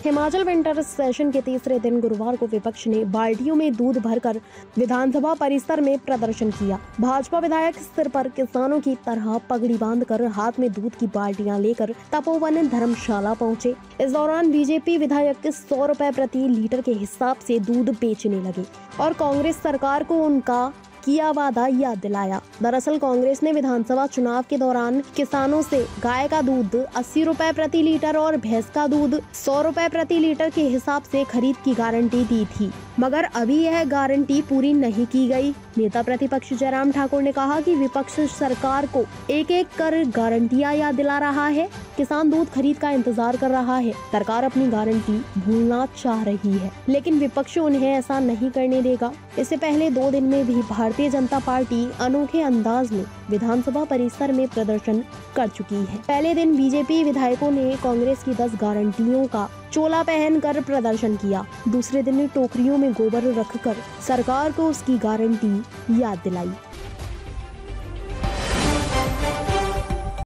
Himachal winter session के तीसरे दिन गुरुवार को विपक्ष ने बाल्टियों में दूध भरकर विधानसभा परिसर में प्रदर्शन किया। भाजपा विधायक सिर पर किसानों की तरह पगड़ी बांधकर हाथ में दूध की बाल्टियां लेकर तपोवन धर्मशाला पहुंचे। इस दौरान बीजेपी विधायक 100 रुपए प्रति लीटर के हिसाब से दूध बेचने लगे और कांग्रेस सरकार को उनका किया वादा याद दिलाया। दरअसल कांग्रेस ने विधानसभा चुनाव के दौरान किसानों से गाय का दूध 80 रुपए प्रति लीटर और भैंस का दूध 100 रुपए प्रति लीटर के हिसाब से खरीद की गारंटी दी थी, मगर अभी यह गारंटी पूरी नहीं की गई। नेता प्रतिपक्ष जयराम ठाकुर ने कहा कि विपक्ष सरकार को एक एक कर गारंटियां याद दिला रहा है। किसान दूध खरीद का इंतजार कर रहा है। सरकार अपनी गारंटी भूलना चाह रही है, लेकिन विपक्ष उन्हें ऐसा नहीं करने देगा। इससे पहले 2 दिन में भी भारतीय जनता पार्टी अनोखे अंदाज में विधानसभा परिसर में प्रदर्शन कर चुकी है। पहले दिन बीजेपी विधायकों ने कांग्रेस की 10 गारंटियों का चोला पहनकर प्रदर्शन किया। दूसरे दिन टोकरियों में गोबर रखकर सरकार को उसकी गारंटी याद दिलाई।